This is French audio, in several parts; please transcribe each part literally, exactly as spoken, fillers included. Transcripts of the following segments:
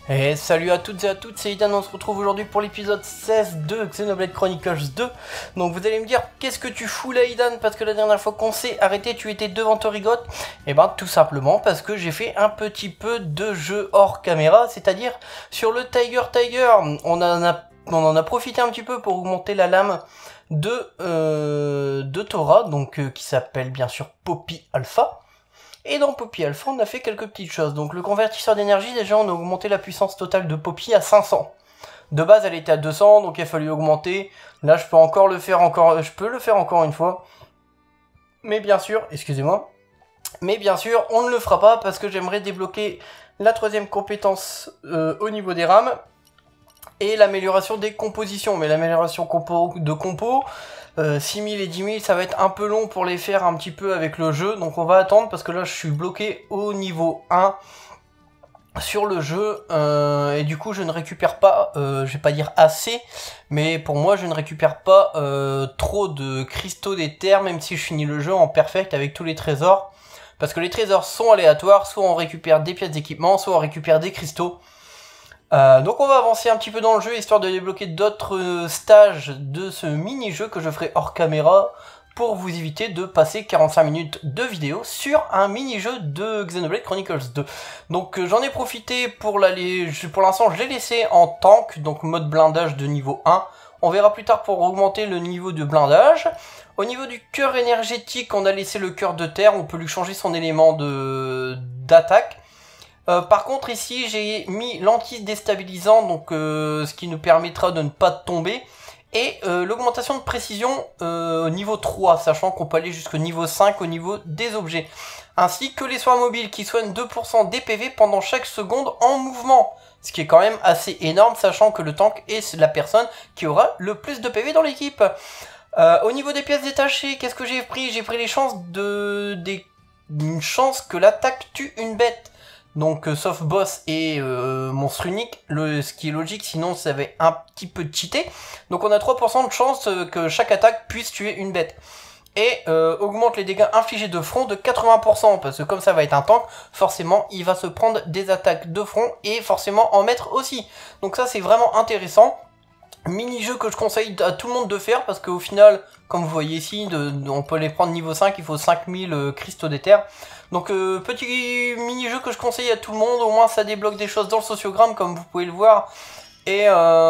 Et salut à toutes et à toutes, c'est Ethan, on se retrouve aujourd'hui pour l'épisode seize de Xenoblade Chronicles deux. Donc vous allez me dire, qu'est-ce que tu fous là Ethan? Parce que la dernière fois qu'on s'est arrêté, tu étais devant Torigot. Et ben tout simplement parce que j'ai fait un petit peu de jeu hors caméra, c'est-à-dire sur le Tiger Tiger. On en a, on en a profité un petit peu pour augmenter la lame de, euh, de Tora, donc euh, qui s'appelle bien sûr Poppy Alpha. Et dans Poppy Alpha, on a fait quelques petites choses. Donc le convertisseur d'énergie, déjà on a augmenté la puissance totale de Poppy à cinq cents. De base elle était à deux cents, donc il a fallu augmenter. Là je peux encore le faire encore, je peux le faire encore une fois. Mais bien sûr, excusez-moi. Mais bien sûr, on ne le fera pas parce que j'aimerais débloquer la troisième compétence euh, au niveau des rames. Et l'amélioration des compositions. Mais l'amélioration compo de compos... Euh, six mille et dix mille, ça va être un peu long pour les faire un petit peu avec le jeu, donc on va attendre parce que là je suis bloqué au niveau un sur le jeu, euh, et du coup je ne récupère pas, euh, je vais pas dire assez, mais pour moi je ne récupère pas euh, trop de cristaux d'éther, même si je finis le jeu en perfect avec tous les trésors, parce que les trésors sont aléatoires, soit on récupère des pièces d'équipement, soit on récupère des cristaux. Euh, donc on va avancer un petit peu dans le jeu histoire de débloquer d'autres euh, stages de ce mini-jeu que je ferai hors caméra pour vous éviter de passer quarante-cinq minutes de vidéo sur un mini-jeu de Xenoblade Chronicles deux. Donc euh, j'en ai profité pour l'aller, pour l'instant je l'ai laissé en tank, donc mode blindage de niveau un. On verra plus tard pour augmenter le niveau de blindage. Au niveau du cœur énergétique, on a laissé le cœur de terre, on peut lui changer son élément de d'attaque. Euh, par contre ici j'ai mis l'anti-déstabilisant, donc euh, ce qui nous permettra de ne pas tomber, et euh, l'augmentation de précision euh, au niveau trois, sachant qu'on peut aller jusqu'au niveau cinq au niveau des objets, ainsi que les soins mobiles qui soignent deux pour cent des P V pendant chaque seconde en mouvement, ce qui est quand même assez énorme, sachant que le tank est la personne qui aura le plus de P V dans l'équipe. Euh, au niveau des pièces détachées, qu'est-ce que j'ai pris? J'ai pris les chances de... Des... une chance que l'attaque tue une bête. Donc euh, sauf boss et euh, monstre unique, le, ce qui est logique, sinon ça avait un petit peu cheaté. Donc on a trois pour cent de chance euh, que chaque attaque puisse tuer une bête. Et euh, augmente les dégâts infligés de front de quatre-vingts pour cent, parce que comme ça va être un tank, forcément il va se prendre des attaques de front et forcément en mettre aussi. Donc ça c'est vraiment intéressant. Mini-jeu que je conseille à tout le monde de faire, parce qu'au final, comme vous voyez ici, de, de, on peut les prendre niveau cinq, il faut cinq mille euh, cristaux d'éther. Donc euh, petit mini-jeu que je conseille à tout le monde, au moins ça débloque des choses dans le sociogramme, comme vous pouvez le voir. Et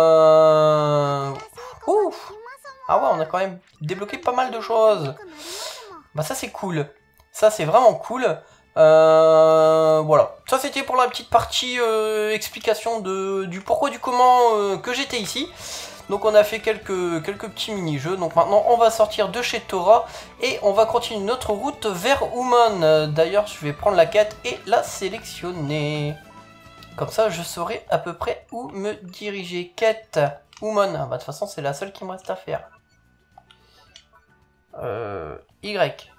euh... Ouf. Ah ouais, on a quand même débloqué pas mal de choses. Bah ça c'est cool, ça c'est vraiment cool. Euh, voilà, ça c'était pour la petite partie euh, explication de, du pourquoi du comment euh, que j'étais ici. Donc on a fait quelques, quelques petits mini-jeux. Donc maintenant on va sortir de chez Tora et on va continuer notre route vers Umon. D'ailleurs je vais prendre la quête et la sélectionner. Comme ça je saurai à peu près où me diriger. Quête Umon, ah, bah, de toute façon c'est la seule qui me reste à faire. Euh, Y.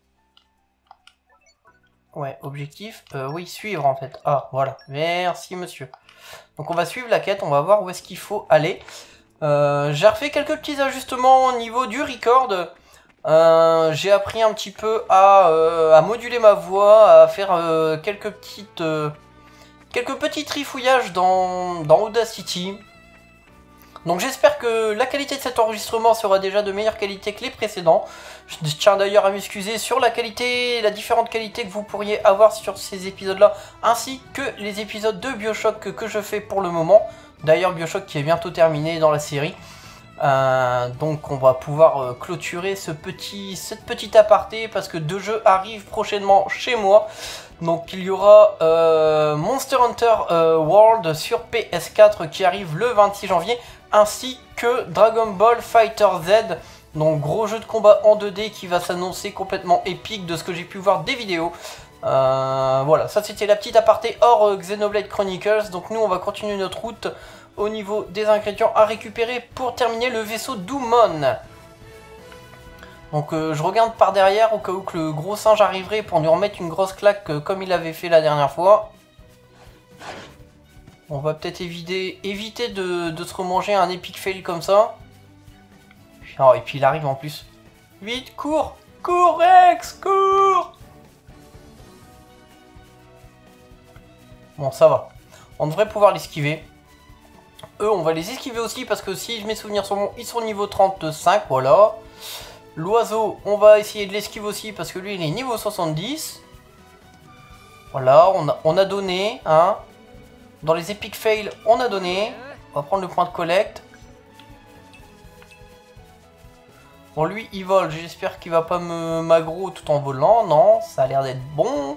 Ouais, objectif, euh, oui, suivre en fait. Ah, voilà, merci monsieur. Donc on va suivre la quête, on va voir où est-ce qu'il faut aller. Euh, j'ai refait quelques petits ajustements au niveau du record. Euh, j'ai appris un petit peu à, euh, à moduler ma voix, à faire euh, quelques petites euh, quelques petits trifouillages dans, dans Audacity. Donc j'espère que la qualité de cet enregistrement sera déjà de meilleure qualité que les précédents. Je tiens d'ailleurs à m'excuser sur la qualité, la différente qualité que vous pourriez avoir sur ces épisodes-là, ainsi que les épisodes de Bioshock que, que je fais pour le moment. D'ailleurs Bioshock qui est bientôt terminé dans la série. Euh, donc on va pouvoir euh, clôturer ce petit, cette petite aparté parce que deux jeux arrivent prochainement chez moi. Donc il y aura euh, Monster Hunter euh, World sur P S quatre qui arrive le vingt-six janvier, ainsi que Dragon Ball Fighter Z, donc gros jeu de combat en deux D qui va s'annoncer complètement épique de ce que j'ai pu voir des vidéos. Euh, voilà, ça c'était la petite aparté hors euh, Xenoblade Chronicles. Donc nous on va continuer notre route au niveau des ingrédients à récupérer pour terminer le vaisseau d'Umon. Donc euh, je regarde par derrière au cas où que le gros singe arriverait pour nous remettre une grosse claque euh, comme il avait fait la dernière fois. On va peut-être éviter, éviter de, de se remanger un epic fail comme ça. Oh, et puis il arrive en plus. Vite, cours! Cours Rex, cours! Bon, ça va. On devrait pouvoir l'esquiver. Eux, on va les esquiver aussi parce que si mes souvenirs sont bons, ils sont niveau trente-cinq, voilà. L'oiseau, on va essayer de l'esquiver aussi parce que lui, il est niveau soixante-dix. Voilà, on a, on a donné, hein. Dans les epic fails, on a donné. On va prendre le point de collecte. Bon, lui, il vole. J'espère qu'il va pas me m'aggro tout en volant. Non, ça a l'air d'être bon.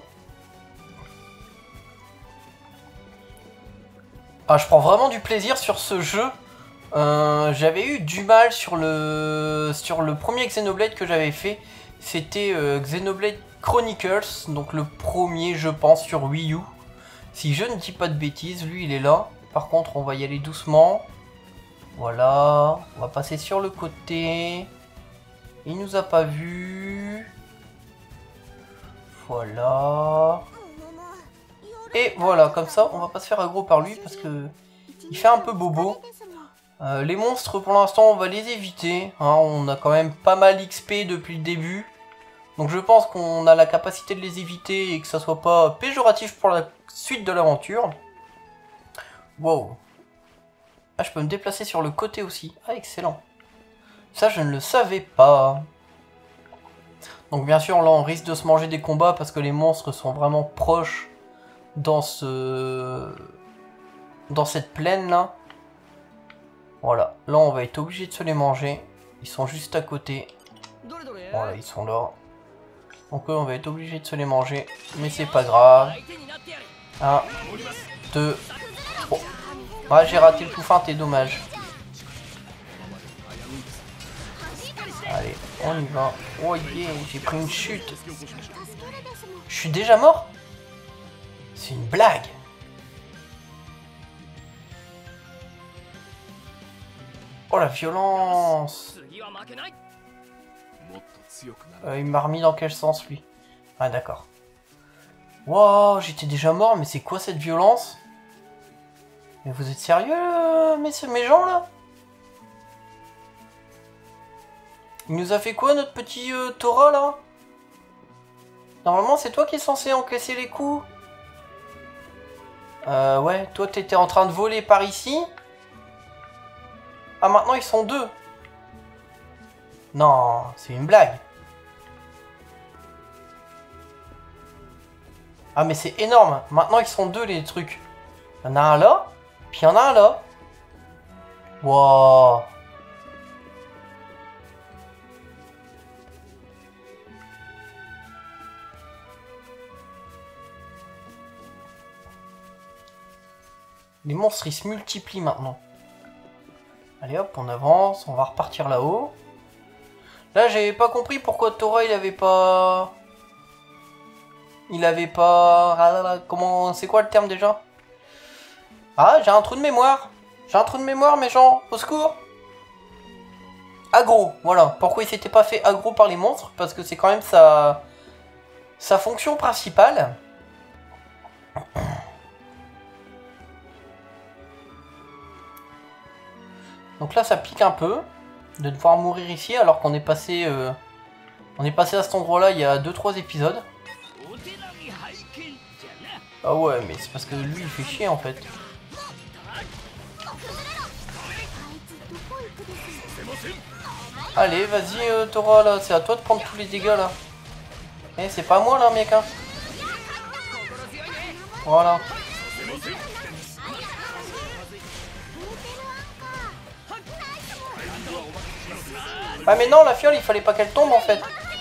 Ah, je prends vraiment du plaisir sur ce jeu. Euh, j'avais eu du mal sur le sur le premier Xenoblade que j'avais fait. C'était euh, Xenoblade Chronicles, donc le premier, je pense, sur Wii U. Si je ne dis pas de bêtises, lui, il est là. Par contre, on va y aller doucement. Voilà, on va passer sur le côté. Il nous a pas vu. Voilà. Et voilà, comme ça, on va pas se faire aggro par lui parce que il fait un peu bobo. Euh, les monstres, pour l'instant, on va les éviter. Hein, on a quand même pas mal X P depuis le début. Donc je pense qu'on a la capacité de les éviter et que ça soit pas péjoratif pour la suite de l'aventure. Wow. Ah, je peux me déplacer sur le côté aussi. Ah, excellent. Ça, je ne le savais pas. Donc bien sûr, là, on risque de se manger des combats parce que les monstres sont vraiment proches dans ce... dans cette plaine là. Voilà, là on va être obligé de se les manger. Ils sont juste à côté. Voilà, ils sont là. Donc eux, on va être obligé de se les manger. Mais c'est pas grave. Un, deux, trois. Ah, j'ai raté le tout fin, t'es dommage. Allez, on y va. Oh yeah, j'ai pris une chute. Je suis déjà mort? C'est une blague. Oh la violence. euh, Il m'a remis dans quel sens lui? Ah d'accord. Wow, j'étais déjà mort, mais c'est quoi cette violence? Mais vous êtes sérieux, euh, mes, mes gens là? Il nous a fait quoi notre petit euh, Tora là? Normalement c'est toi qui es censé encaisser les coups. Euh ouais, toi t'étais en train de voler par ici. Ah maintenant ils sont deux. Non, c'est une blague. Ah mais c'est énorme. Maintenant ils sont deux les trucs. Il y en a un là, puis il y en a un là. Wow. Les monstres ils se multiplient maintenant. Allez hop, on avance, on va repartir là-haut. Là j'avais pas compris pourquoi Tora il avait pas... Il avait pas... Ah là là, comment... C'est quoi le terme déjà? Ah, j'ai un trou de mémoire. J'ai un trou de mémoire mes gens, au secours. Aggro, voilà. Pourquoi il s'était pas fait aggro par les monstres? Parce que c'est quand même sa... sa fonction principale. Donc là ça pique un peu de devoir mourir ici alors qu'on est passé euh, on est passé à cet endroit là il y a deux trois épisodes. Ah ouais mais c'est parce que lui il fait chier en fait. Allez vas-y euh, Tora là, c'est à toi de prendre tous les dégâts là. Eh c'est pas moi là mec hein. Voilà. Ah mais non la fiole il fallait pas qu'elle tombe en fait.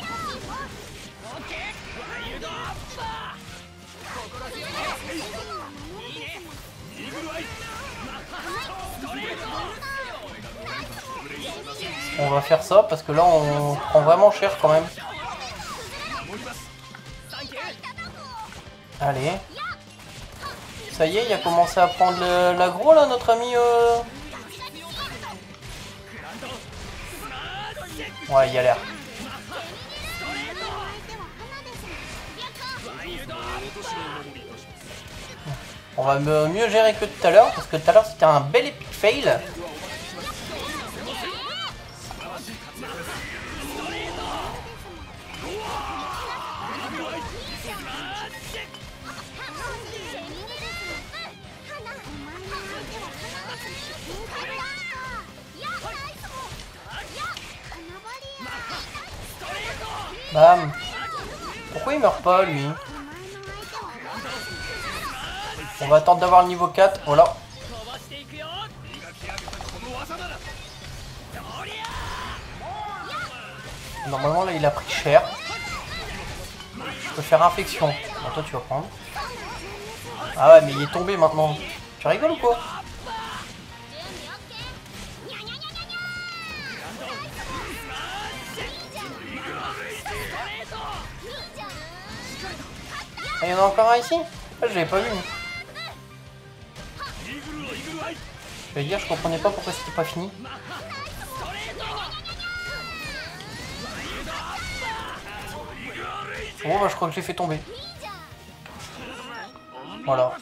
On va faire ça parce que là on prend vraiment cher quand même. Allez. Ça y est, il a commencé à prendre l'aggro là notre ami euh... Ouais, il y a l'air. On va mieux gérer que tout à l'heure, parce que tout à l'heure c'était un bel epic fail. Bam. Pourquoi il meurt pas lui? On va attendre d'avoir le niveau quatre. Voilà. Normalement là il a pris cher. Je peux faire infection. Bon, toi tu vas prendre. Ah ouais mais il est tombé maintenant. Tu rigoles ou quoi? Ah, il y en a encore un ici? Ah, je l'avais pas vu. Je vais dire, je comprenais pas pourquoi c'était pas fini. Bon bah je crois que je l'ai fait tomber. Voilà.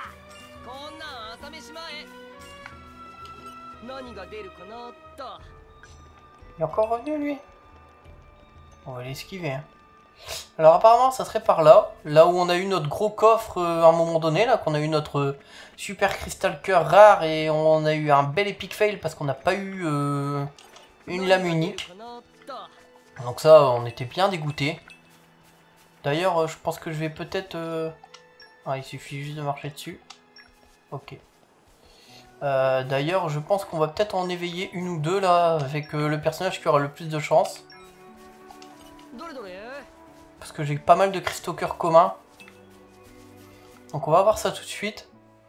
Il est encore revenu lui. On va l'esquiver. Hein. Alors apparemment ça serait par là. Là où on a eu notre gros coffre euh, à un moment donné. Là qu'on a eu notre euh, super cristal cœur rare. Et on a eu un bel epic fail parce qu'on n'a pas eu euh, une lame unique. Donc ça on était bien dégoûtés. D'ailleurs, je pense que je vais peut-être... Euh... Ah, il suffit juste de marcher dessus. Ok. Euh, D'ailleurs, je pense qu'on va peut-être en éveiller une ou deux, là, avec euh, le personnage qui aura le plus de chance. Parce que j'ai pas mal de cristaux cœur communs. Donc on va voir ça tout de suite.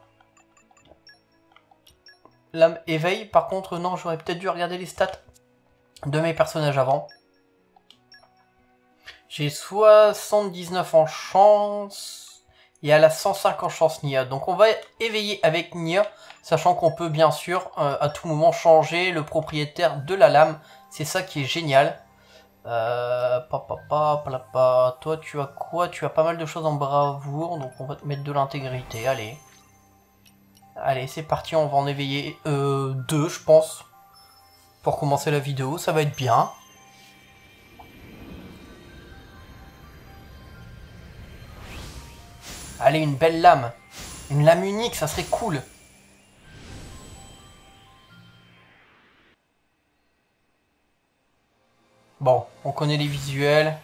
Lame éveil. Par contre, non, j'aurais peut-être dû regarder les stats de mes personnages avant. J'ai soixante-dix-neuf en chance et elle a cent cinq en chance Nia. Donc on va éveiller avec Nia, sachant qu'on peut bien sûr euh, à tout moment changer le propriétaire de la lame. C'est ça qui est génial. Euh, pa, pa, pa, pa, pa. Toi tu as quoi? Tu as pas mal de choses en bravoure, donc on va te mettre de l'intégrité. Allez. Allez c'est parti, on va en éveiller euh, deux je pense. Pour commencer la vidéo, ça va être bien. Allez, une belle lame. Une lame unique, ça serait cool. Bon, on connaît les visuels.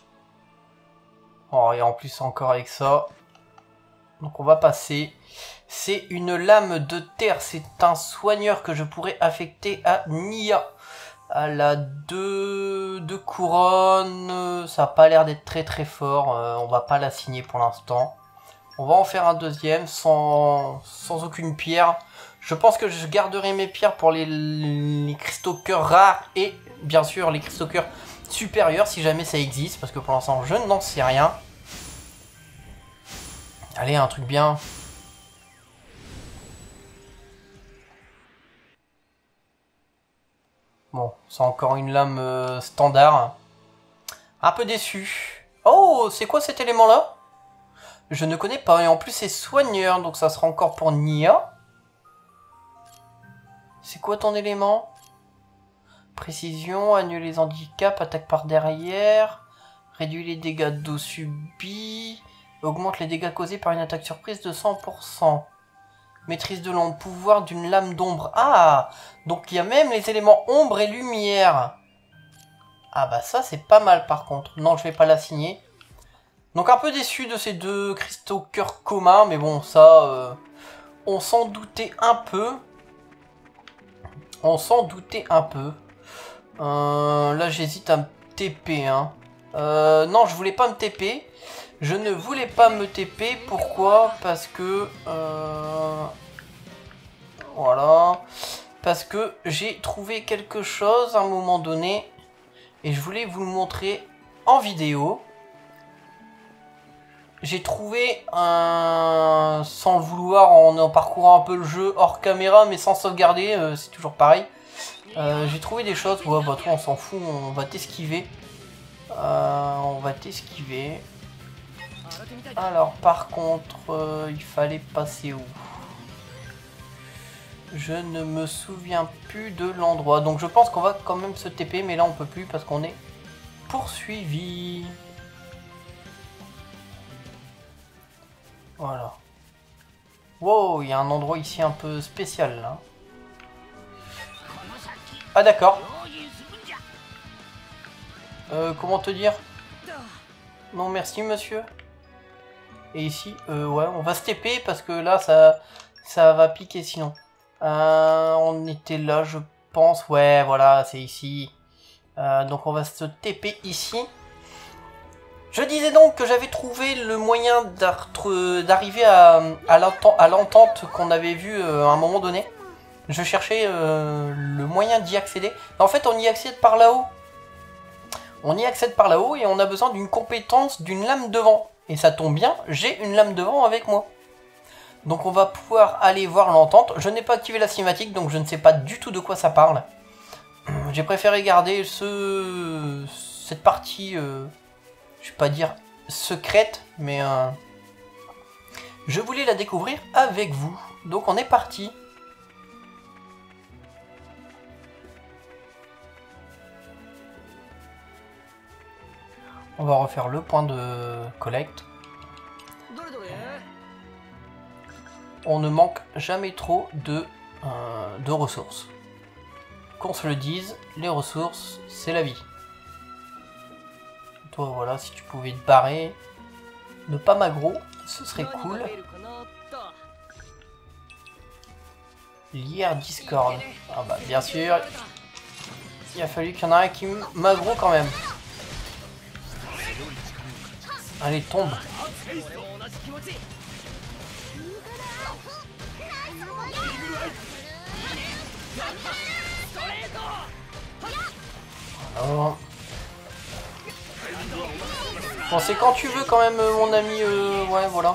Oh, et en plus, encore avec ça. Donc, on va passer. C'est une lame de terre. C'est un soigneur que je pourrais affecter à Nia. Elle a deux, deux couronnes. Ça n'a pas l'air d'être très très fort. Euh, on va pas la signer pour l'instant. On va en faire un deuxième sans, sans aucune pierre. Je pense que je garderai mes pierres pour les, les cristaux cœur rares et bien sûr les cristaux cœur supérieurs si jamais ça existe. Parce que pour l'instant je n'en sais rien. Allez, un truc bien. Bon, c'est encore une lame euh, standard. Un peu déçu. Oh, c'est quoi cet élément là? Je ne connais pas, et en plus c'est soigneur, donc ça sera encore pour Nia. C'est quoi ton élément? Précision, annule les handicaps, attaque par derrière, réduit les dégâts d'eau subis, augmente les dégâts causés par une attaque surprise de cent pour cent. Maîtrise de long pouvoir d'une lame d'ombre. Ah, donc il y a même les éléments ombre et lumière. Ah bah ça c'est pas mal par contre. Non, je vais pas la signer. Donc un peu déçu de ces deux cristaux cœur commun, mais bon, ça, euh, on s'en doutait un peu. On s'en doutait un peu. Euh, là, j'hésite à me T P. Hein. Euh, non, je voulais pas me T P. Je ne voulais pas me T P. Pourquoi? Parce que... Euh, voilà. Parce que j'ai trouvé quelque chose à un moment donné. Et je voulais vous le montrer en vidéo. J'ai trouvé un... Sans le vouloir, en, en parcourant un peu le jeu hors caméra, mais sans sauvegarder, euh, c'est toujours pareil. Euh, j'ai trouvé des choses, ouais bah toi on s'en fout, on va t'esquiver. Euh, on va t'esquiver. Alors par contre, euh, il fallait passer où? Je ne me souviens plus de l'endroit. Donc je pense qu'on va quand même se T P, mais là on peut plus parce qu'on est poursuivi. Voilà. Wow, il y a un endroit ici un peu spécial là. Ah d'accord. Euh, comment te dire? Non, merci, monsieur. Et ici, euh, ouais, on va se T P parce que là, ça, ça va piquer sinon. Euh, on était là, je pense. Ouais, voilà, c'est ici. Euh, donc on va se T P ici. Je disais donc que j'avais trouvé le moyen d'arriver à, à l'entente qu'on avait vue euh, à un moment donné. Je cherchais euh, le moyen d'y accéder. En fait, on y accède par là-haut. On y accède par là-haut et on a besoin d'une compétence d'une lame de vent. Et ça tombe bien, j'ai une lame de vent avec moi. Donc on va pouvoir aller voir l'entente. Je n'ai pas activé la cinématique, donc je ne sais pas du tout de quoi ça parle. J'ai préféré garder ce, cette partie, euh, je ne vais pas dire secrète, mais euh, je voulais la découvrir avec vous. Donc on est parti. On va refaire le point de collecte. On ne manque jamais trop de, euh, de ressources. Qu'on se le dise, les ressources, c'est la vie. Toi, voilà, si tu pouvais te barrer, ne pas m'aggro, ce serait cool. Lier à Discord. Ah bah, bien sûr, il a fallu qu'il y en ait un qui m'aggro quand même. Allez, tombe. Alors... Bon, c'est quand tu veux quand même, mon ami. Euh, ouais, voilà.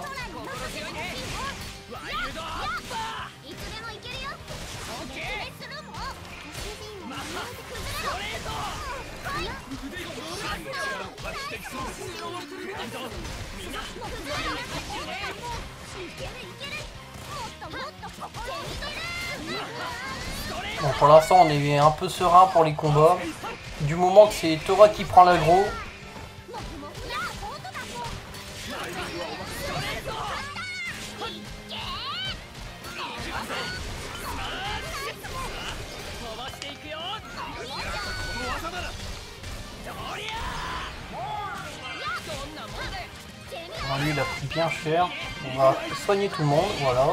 Bon, pour l'instant, on est un peu serein pour les combats. Du moment que c'est Tora qui prend l'aggro. Alors lui, il a pris bien cher. On va soigner tout le monde, voilà.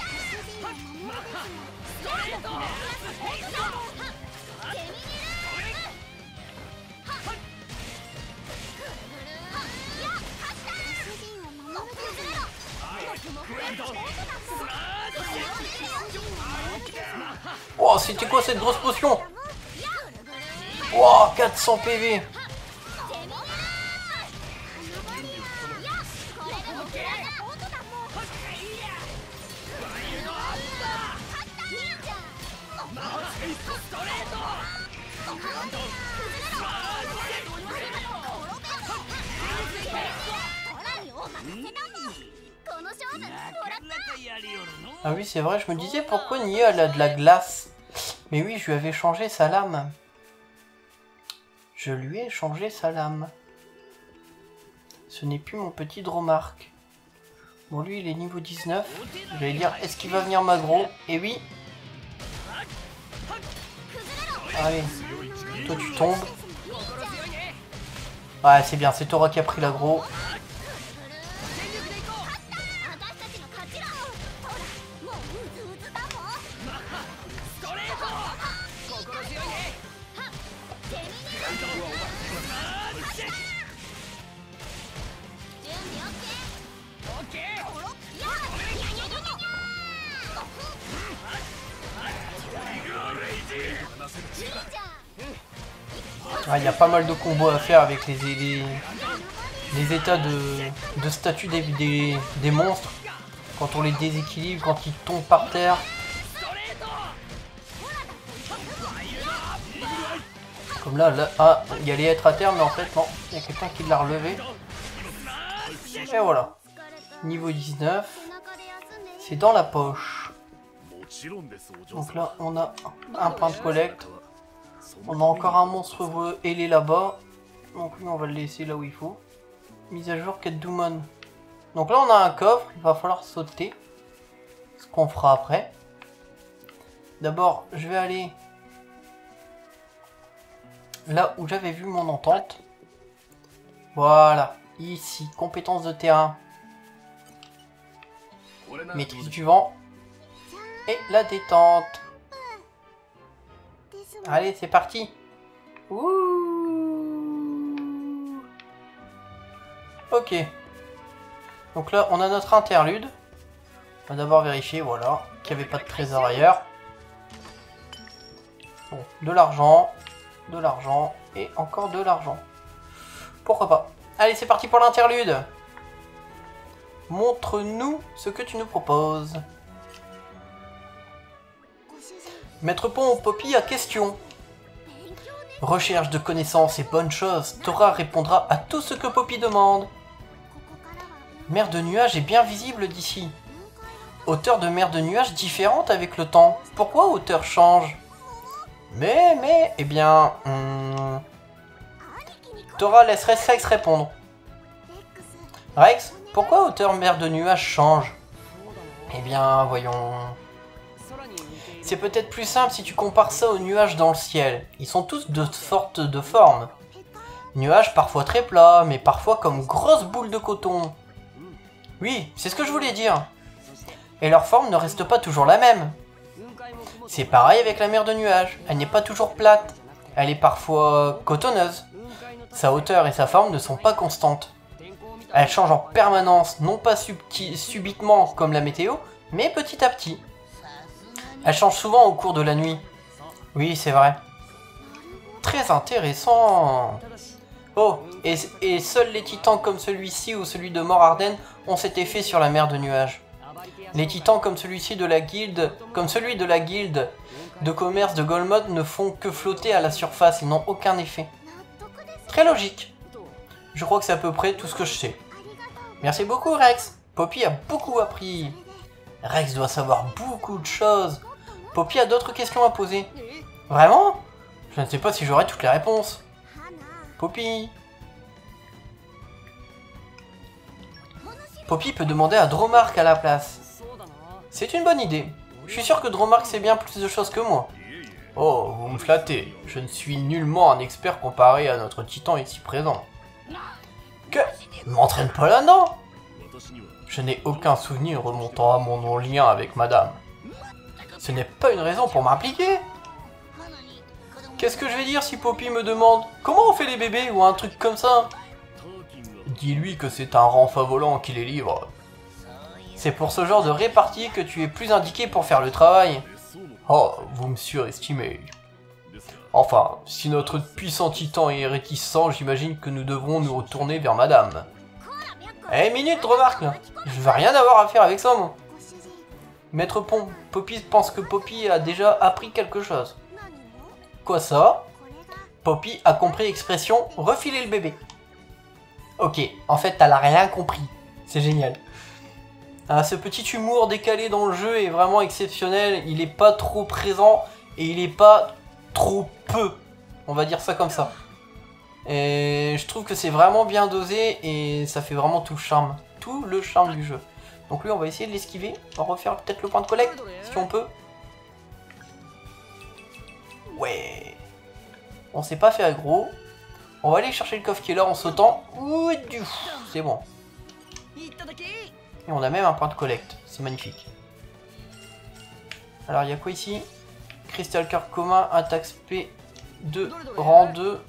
Oh, c'était quoi cette grosse potion? Oh, quatre cents P V. Ah oui, c'est vrai, je me disais pourquoi Nia elle a de la glace. Mais oui, je lui avais changé sa lame. Je lui ai changé sa lame. Ce n'est plus mon petit Dromark. Bon, lui, il est niveau dix-neuf. J'allais dire, est-ce qu'il va venir m'aggro? Et oui. Allez, toi tu tombes. Ouais, c'est bien, c'est Tora qui a pris l'aggro. Ah, il y a pas mal de combos à faire avec les, les, les états de, de statut des, des, des monstres. Quand on les déséquilibre, quand ils tombent par terre. Comme là, là ah, il allait être à terre, mais en fait non, il y a quelqu'un qui l'a relevé. Et voilà. Niveau dix-neuf. C'est dans la poche. Donc là, on a un point de collecte. On a encore un monstre ailé là-bas. Donc lui, on va le laisser là où il faut. Mise à jour, quête d'Oumon. Donc là, on a un coffre. Il va falloir sauter. Ce qu'on fera après. D'abord, je vais aller là où j'avais vu mon entente. Voilà. Ici, compétences de terrain. Maîtrise du vent. Et la détente. Allez, c'est parti. Ouh. Ok. Donc là, on a notre interlude. On va d'abord vérifier, voilà, qu'il n'y avait pas de trésor ailleurs. Bon, de l'argent, de l'argent et encore de l'argent. Pourquoi pas. Allez, c'est parti pour l'interlude. Montre-nous ce que tu nous proposes. Maître Pont, Poppy a question. Recherche de connaissances et bonnes choses. Tora répondra à tout ce que Poppy demande. Mer de nuages est bien visible d'ici. Hauteur de mer de nuages différente avec le temps. Pourquoi hauteur change? Mais, mais, eh bien... Hmm... Tora laisse Rex répondre. Rex, pourquoi hauteur mer de nuages change? Eh bien, voyons... C'est peut-être plus simple si tu compares ça aux nuages dans le ciel. Ils sont tous de sortes de formes. Nuages parfois très plats, mais parfois comme grosses boules de coton. Oui, c'est ce que je voulais dire. Et leur forme ne reste pas toujours la même. C'est pareil avec la mer de nuages. Elle n'est pas toujours plate. Elle est parfois cotonneuse. Sa hauteur et sa forme ne sont pas constantes. Elle change en permanence, non pas subitement comme la météo, mais petit à petit. Elle change souvent au cours de la nuit. Oui, c'est vrai. Très intéressant. Oh, et, et seuls les titans comme celui-ci ou celui de Morarden ont cet effet sur la mer de nuages. Les titans comme celui-ci de la guilde, comme celui de la guilde de commerce de Golmod ne font que flotter à la surface, ils n'ont aucun effet. Très logique. Je crois que c'est à peu près tout ce que je sais. Merci beaucoup Rex. Poppy a beaucoup appris. Rex doit savoir beaucoup de choses. Poppy a d'autres questions à poser. Vraiment? Je ne sais pas si j'aurai toutes les réponses. Poppy. Poppy peut demander à Dromark à la place. C'est une bonne idée. Je suis sûr que Dromark sait bien plus de choses que moi. Oh, vous me flattez. Je ne suis nullement un expert comparé à notre titan ici présent. Que? Ne m'entraîne pas là-dedans. Je n'ai aucun souvenir remontant à mon non-lien avec madame. Ce n'est pas une raison pour m'impliquer. Qu'est-ce que je vais dire si Poppy me demande comment on fait les bébés ou un truc comme ça? Dis-lui que c'est un renfort volant qui les livre. C'est pour ce genre de répartie que tu es plus indiqué pour faire le travail. Oh, vous me surestimez. Enfin, si notre puissant titan est réticent, j'imagine que nous devrons nous retourner vers madame. Eh, minute, remarque là. Je vais rien avoir à faire avec ça, moi. Maître Pont, Poppy pense que Poppy a déjà appris quelque chose. Quoi ça? Poppy a compris l'expression « refiler le bébé ». Ok, en fait, elle a rien compris. C'est génial. Ah, ce petit humour décalé dans le jeu est vraiment exceptionnel. Il est pas trop présent et il est pas trop peu. On va dire ça comme ça. Et je trouve que c'est vraiment bien dosé et ça fait vraiment tout le charme. Tout le charme du jeu. Donc lui, on va essayer de l'esquiver. On va refaire peut-être le point de collecte, si on peut. Ouais. On s'est pas fait aggro. On va aller chercher le coffre qui est là en sautant. Ouh, du c'est bon. Et on a même un point de collecte. C'est magnifique. Alors, il y a quoi ici? Crystal cœur commun, attaque P deux, rang deux.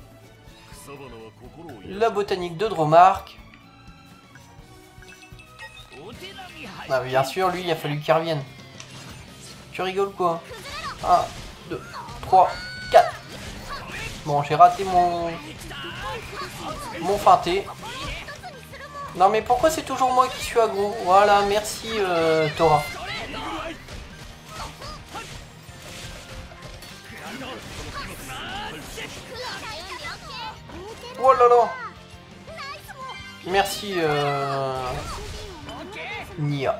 La botanique de Dromark. Ah, bien sûr, lui, il a fallu qu'il revienne. Tu rigoles quoi? un, deux, trois, quatre. Bon, j'ai raté mon... Mon feinté. Non mais pourquoi c'est toujours moi qui suis aggro? Voilà, merci euh, Tora. Oh là là. Merci euh... Nia.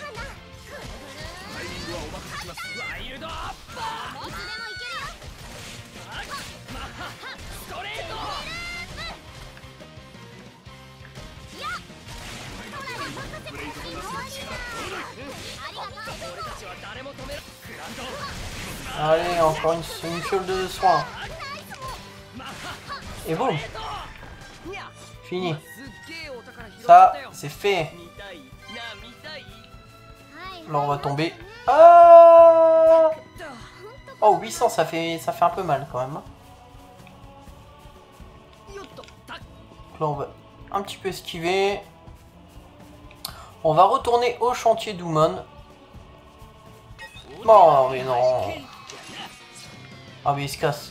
Allez, encore une, une fiole de soin. Et boum. Fini. Ça, c'est fait. Là, on va tomber. Ah oh, huit cents, ça fait, ça fait un peu mal quand même. Là, on va un petit peu esquiver. On va retourner au chantier d'Oumon. Oh, mais non. Ah, mais il se casse.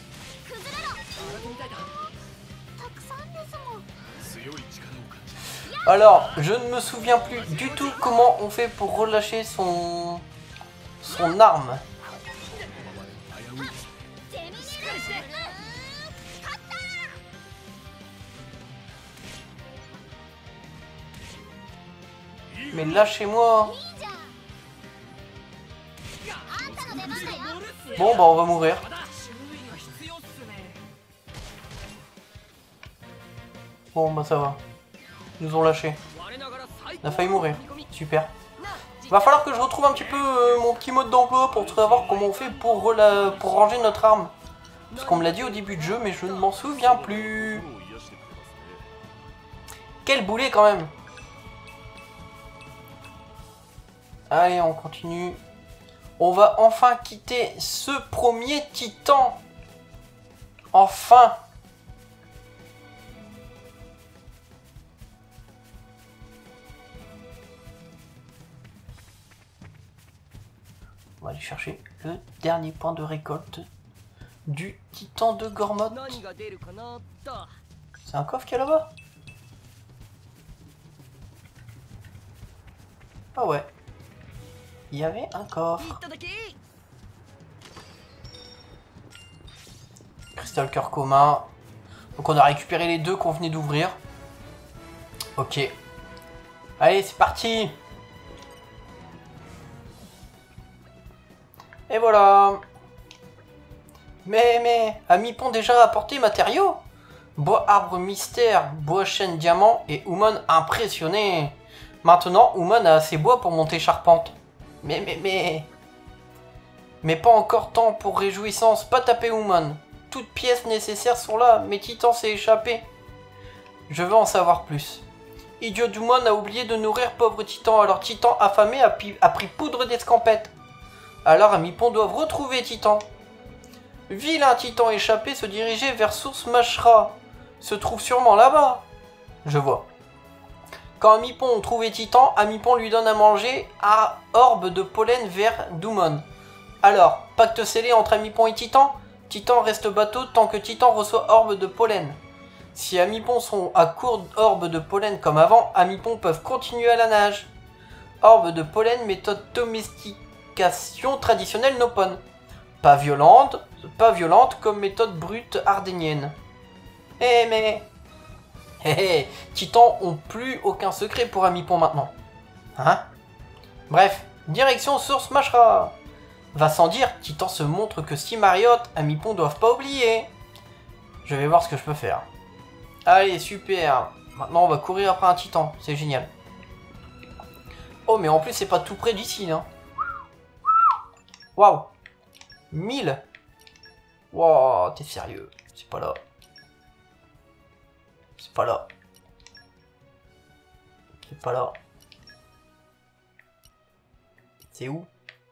Alors, je ne me souviens plus du tout comment on fait pour relâcher son, son arme. Mais lâchez-moi. Bon, bah on va mourir. Bon, bah ça va. Ils nous ont lâchés. On a failli mourir. Super. Va falloir que je retrouve un petit peu euh, mon petit mode d'emploi pour savoir comment on fait pour, rela... pour ranger notre arme. Parce qu'on me l'a dit au début de jeu, mais je ne m'en souviens plus. Quel boulet quand même. Allez, on continue. On va enfin quitter ce premier titan. Enfin. On va aller chercher le dernier point de récolte du titan de Gormoth. C'est un coffre qu'il y a là-bas? Ah ouais. Il y avait un coffre. Cristal cœur commun. Donc on a récupéré les deux qu'on venait d'ouvrir. Ok. Allez, c'est parti. Et voilà. Mais, mais, a Mipon déjà apporté matériaux? Bois arbre mystère, bois chêne diamant et Oumon impressionné. Maintenant, Oumon a assez bois pour monter charpente. Mais, mais, mais... Mais pas encore temps pour réjouissance, pas taper Oumon. Toutes pièces nécessaires sont là, mais Titan s'est échappé. Je veux en savoir plus. Idiot d'Oumon a oublié de nourrir pauvre Titan, alors Titan affamé a, a pris poudre d'escampette. Alors Amipon doivent retrouver Titan. Vilain Titan échappé se dirigeait vers Source Mashra. Se trouve sûrement là-bas. Je vois. Quand Amipon trouvait Titan, Amipon lui donne à manger à orbe de pollen vers Doumon. Alors, pacte scellé entre Amipon et Titan. Titan reste bateau tant que Titan reçoit orbe de pollen. Si Amipon sont à court d'orbe de pollen comme avant, Amipon peuvent continuer à la nage. Orbe de pollen, méthode domestication traditionnelle nopone. Pas violente, pas violente comme méthode brute ardénienne. Eh mais... Hé hé, Titans ont plus aucun secret pour Amipon maintenant. Hein? Bref, direction Source Mashra. Va sans dire, Titan se montre que si Mariotte, Amipon doivent pas oublier. Je vais voir ce que je peux faire. Allez, super. Maintenant, on va courir après un Titan. C'est génial. Oh, mais en plus, c'est pas tout près d'ici, hein. Waouh. mille. Waouh, t'es sérieux. C'est pas là. C'est pas là. C'est pas là. C'est où?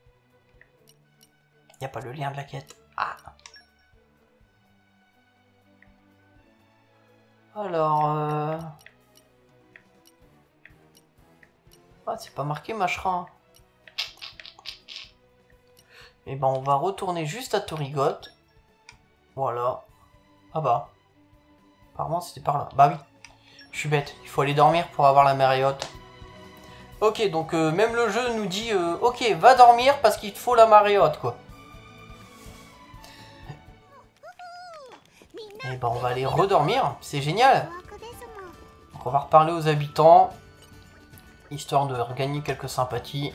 Y a pas le lien de la quête. Ah. Alors... Euh... Ah, c'est pas marqué Mashra. Et ben on va retourner juste à Torrigot. Voilà. Ah bah. Apparemment c'était par là. Bah oui. Je suis bête. Il faut aller dormir pour avoir la Mariotte. Ok, donc euh, même le jeu nous dit euh, ok, va dormir parce qu'il te faut la Mariotte, quoi. Et ben on va aller redormir. C'est génial. Donc on va reparler aux habitants. Histoire de regagner quelques sympathies.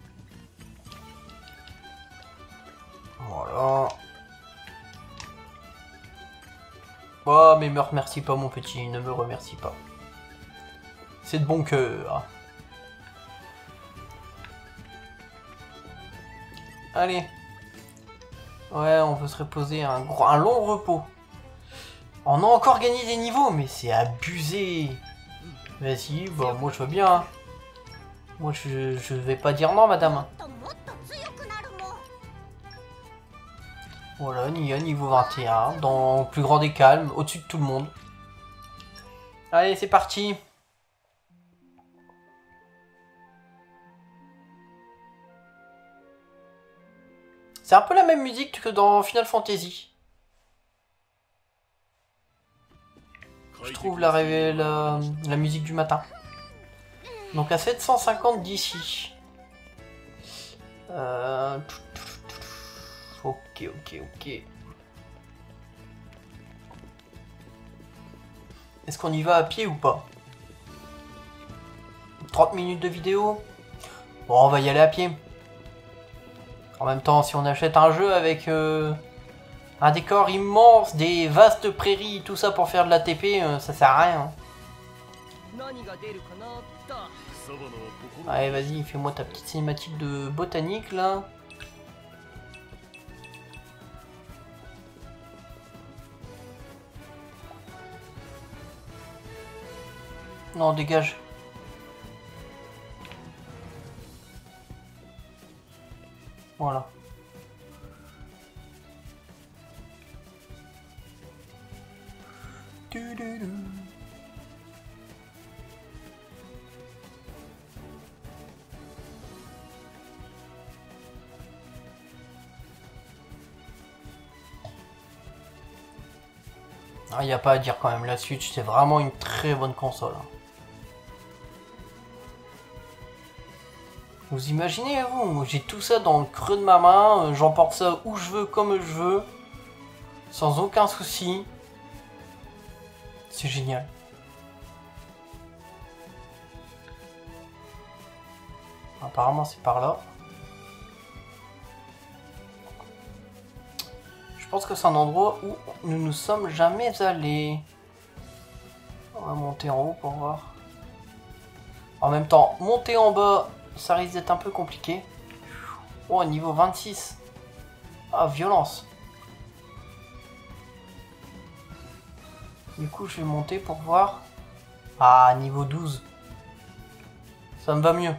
Voilà. Oh, mais me remercie pas, mon petit. Ne me remercie pas. C'est de bon cœur. Allez. Ouais, on veut se reposer un, gros, un long repos. On a encore gagné des niveaux, mais c'est abusé. Vas-y, bah moi je veux bien. Hein. Moi je, je vais pas dire non, madame. Voilà, Nia niveau vingt et un, dans le plus grand des calmes, au-dessus de tout le monde. Allez, c'est parti. C'est un peu la même musique que dans Final Fantasy. Je trouve la, la, la musique du matin. Donc à sept cent cinquante d'ici. Euh... Ok, ok, ok. Est-ce qu'on y va à pied ou pas? trente minutes de vidéo? Bon, on va y aller à pied. En même temps, si on achète un jeu avec euh, un décor immense, des vastes prairies, tout ça pour faire de l'A T P, euh, ça sert à rien. Allez, vas-y, fais-moi ta petite cinématique de botanique, là. Non, dégage. Voilà. Du, du, du. Ah, y a pas à dire quand même, la Switch c'est vraiment une très bonne console. Vous imaginez, vous, j'ai tout ça dans le creux de ma main, j'emporte ça où je veux, comme je veux, sans aucun souci. C'est génial. Apparemment c'est par là. Je pense que c'est un endroit où nous ne sommes jamais allés. On va monter en haut pour voir. En même temps, monter en bas, ça risque d'être un peu compliqué. Oh, niveau vingt-six. Ah, violence. Du coup, je vais monter pour voir. Ah, niveau douze. Ça me va mieux.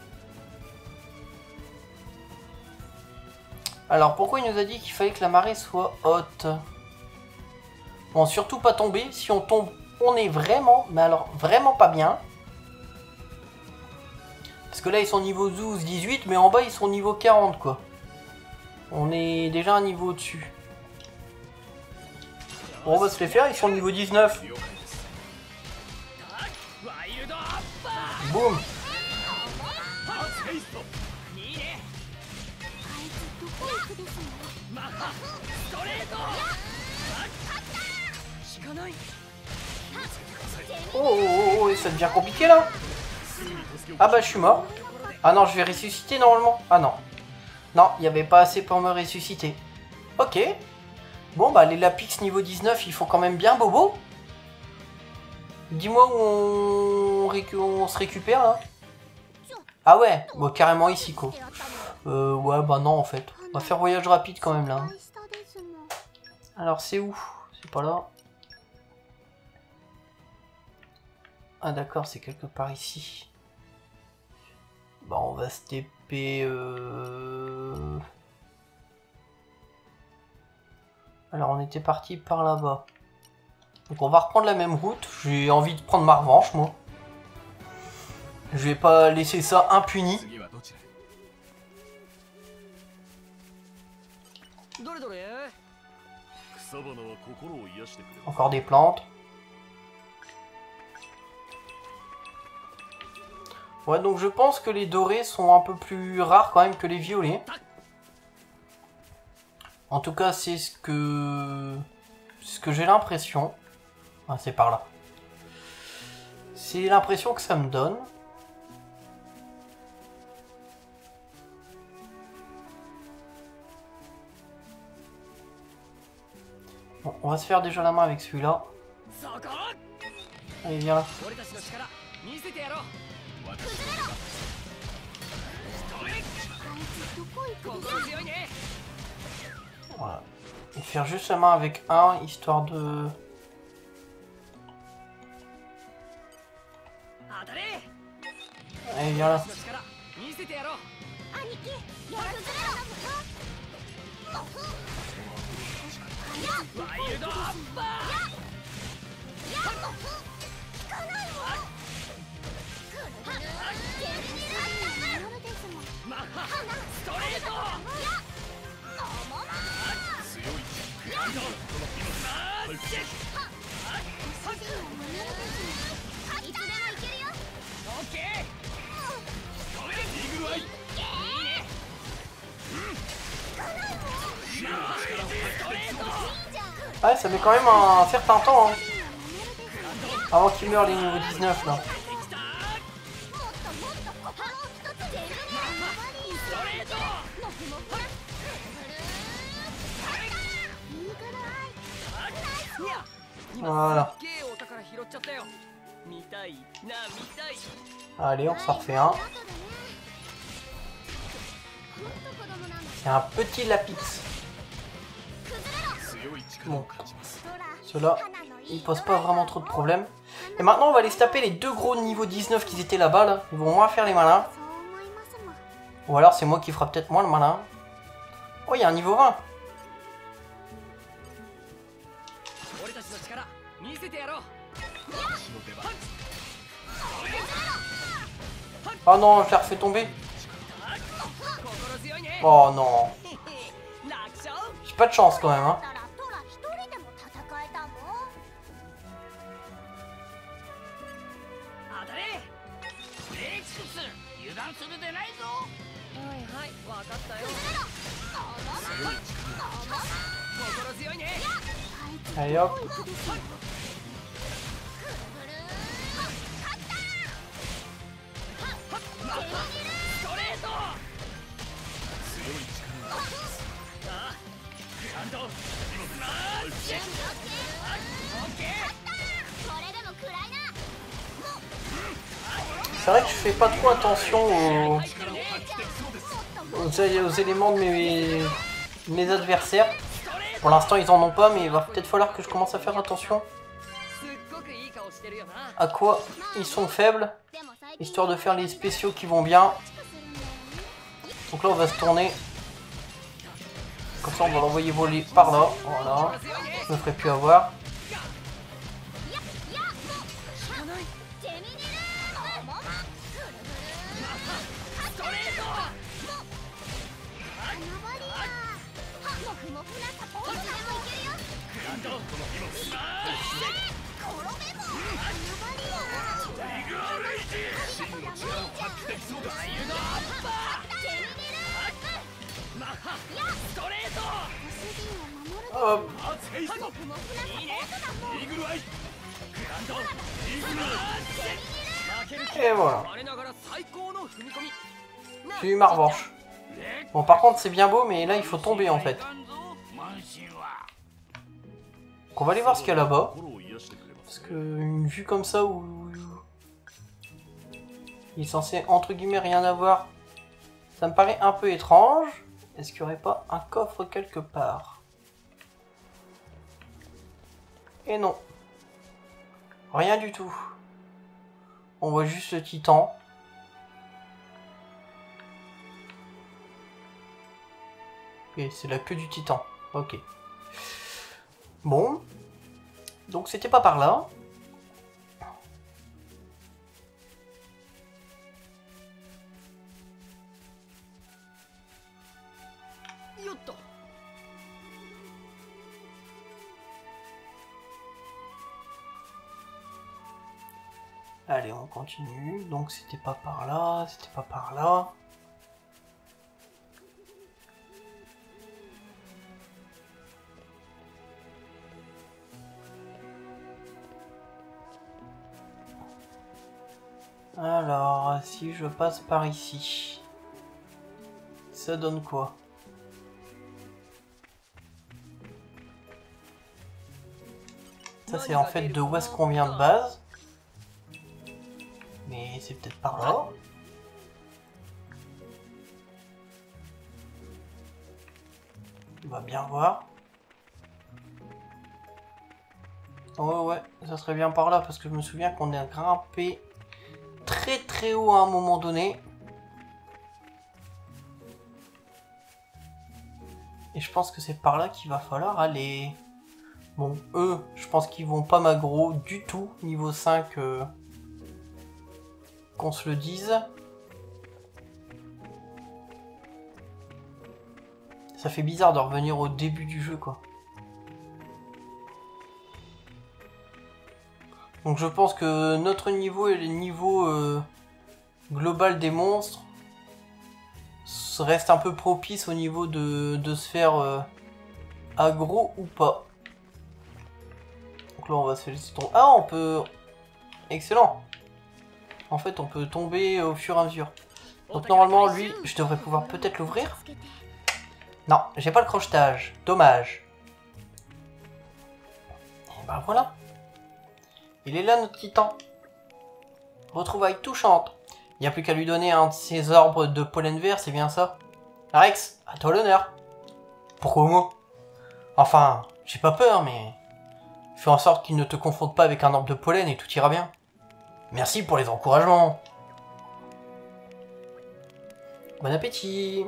Alors, pourquoi il nous a dit qu'il fallait que la marée soit haute? Bon, surtout pas tomber. Si on tombe, on est vraiment, mais alors vraiment pas bien. Parce que là, ils sont niveau douze, dix-huit, mais en bas, ils sont niveau quarante, quoi. On est déjà un niveau au-dessus. Bon, on va se les faire, ils sont niveau dix-neuf. Boum. Oh, oh, oh, oh, ça devient compliqué, là. Ah bah je suis mort. Ah non, je vais ressusciter normalement. Ah non. Non, il n'y avait pas assez pour me ressusciter. Ok. Bon bah les Lapix niveau dix-neuf, ils font quand même bien bobo. Dis-moi où on... Récu... on se récupère là. Ah ouais, bon carrément ici quoi. Euh ouais bah non en fait. On va faire voyage rapide quand même là. Alors c'est où? C'est pas là. Ah d'accord, c'est quelque part ici. Bah on va se T P... Euh... Alors on était parti par là-bas. Donc on va reprendre la même route. J'ai envie de prendre ma revanche moi. Je vais pas laisser ça impuni. Encore des plantes. Ouais, donc je pense que les dorés sont un peu plus rares quand même que les violets. En tout cas, c'est ce que... ce que j'ai l'impression. Ah, c'est par là. C'est l'impression que ça me donne. Bon, on va se faire déjà la main avec celui-là. Allez, viens là. Voilà. Et faire juste la main avec un, histoire de... Allez, viens là. Ouais, ça met quand même un certain temps hein, avant qu'il meure les niveaux dix-neuf là. Voilà. Allez, on s'en refait un. C'est un petit lapis. Bon. Ceux-là, ils posent pas vraiment trop de problèmes. Et maintenant, on va aller se taper les deux gros niveaux dix-neuf qui étaient là-bas. Là. Ils vont moins faire les malins. Ou alors, c'est moi qui fera peut-être moins le malin. Oh, il y a un niveau vingt. Oh non, je l'ai refait tomber. Oh non. J'ai pas de chance quand même, hein. Allez hop. C'est vrai que je fais pas trop attention aux, aux, aux éléments de mes, mes adversaires. Pour l'instant ils en ont pas, mais il va peut-être falloir que je commence à faire attention à quoi ils sont faibles, histoire de faire les spéciaux qui vont bien. Donc là on va se tourner. Comme ça on va l'envoyer voler par là. Voilà. Je me ferai plus avoir. Hop. Et voilà. J'ai eu ma revanche. Bon par contre c'est bien beau mais là il faut tomber en fait. Donc on va aller voir ce qu'il y a là-bas. Parce que une vue comme ça où il est censé entre guillemets rien avoir, ça me paraît un peu étrange. Est-ce qu'il n'y aurait pas un coffre quelque part? Et non. Rien du tout. On voit juste le titan. Et c'est la queue du titan. Ok. Bon. Donc c'était pas par là. Allez, on continue. Donc c'était pas par là, c'était pas par là. Alors, si je passe par ici, ça donne quoi? Ça c'est en fait de où est-ce qu'on vient de base. Mais c'est peut-être par là. On va bien voir. Oh ouais, ça serait bien par là parce que je me souviens qu'on a grimpé très très haut à un moment donné. Et je pense que c'est par là qu'il va falloir aller. Bon, eux, je pense qu'ils vont pas m'aggro du tout, niveau cinq, euh, qu'on se le dise. Ça fait bizarre de revenir au début du jeu, quoi. Donc je pense que notre niveau et le niveau euh, global des monstres reste un peu propice au niveau de, de se faire euh, aggro ou pas. Donc là on va se laisser tomber. Ah, on peut... Excellent. En fait on peut tomber au fur et à mesure. Donc normalement lui, je devrais pouvoir peut-être l'ouvrir. Non, j'ai pas le crochetage. Dommage. Et ben voilà. Il est là notre titan. Retrouvailles touchantes. Il n'y a plus qu'à lui donner un de ses orbes de pollen vert, c'est bien ça? Rex, à toi l'honneur. Pourquoi moi? Enfin, j'ai pas peur, mais... fais en sorte qu'il ne te confonde pas avec un orbe de pollen et tout ira bien. Merci pour les encouragements. Bon appétit.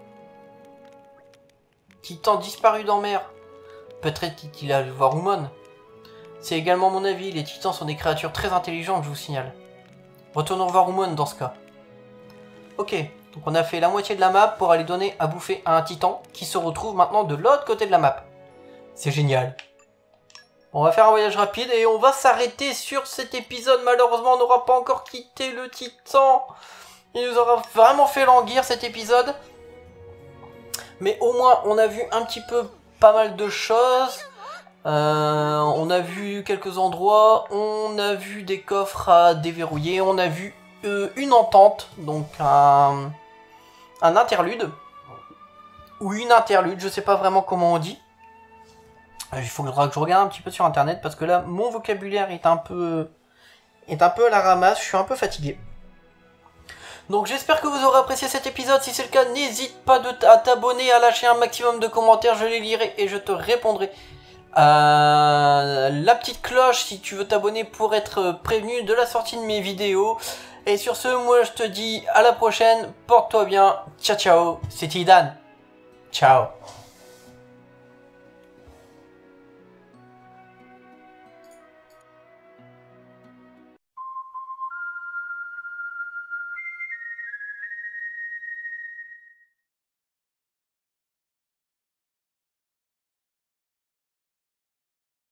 Titan disparu dans mer. Peut-être qu'il a vu voir Umon. C'est également mon avis, les titans sont des créatures très intelligentes, je vous signale. Retournons voir Umon dans ce cas. Ok, donc on a fait la moitié de la map pour aller donner à bouffer à un titan qui se retrouve maintenant de l'autre côté de la map. C'est génial. On va faire un voyage rapide et on va s'arrêter sur cet épisode. Malheureusement, on n'aura pas encore quitté le titan. Il nous aura vraiment fait languir cet épisode. Mais au moins, on a vu un petit peu pas mal de choses. Euh, on a vu quelques endroits, on a vu des coffres à déverrouiller, on a vu euh, une entente, donc un, un interlude, ou une interlude, je sais pas vraiment comment on dit. Il faudra que je regarde un petit peu sur internet parce que là mon vocabulaire est un peu, est un peu à la ramasse, je suis un peu fatigué. Donc j'espère que vous aurez apprécié cet épisode, si c'est le cas n'hésite pas de à t'abonner, à lâcher un maximum de commentaires, je les lirai et je te répondrai. Euh, la petite cloche si tu veux t'abonner pour être prévenu de la sortie de mes vidéos. Et sur ce, moi je te dis à la prochaine, porte-toi bien, ciao ciao, c'était Idan, ciao.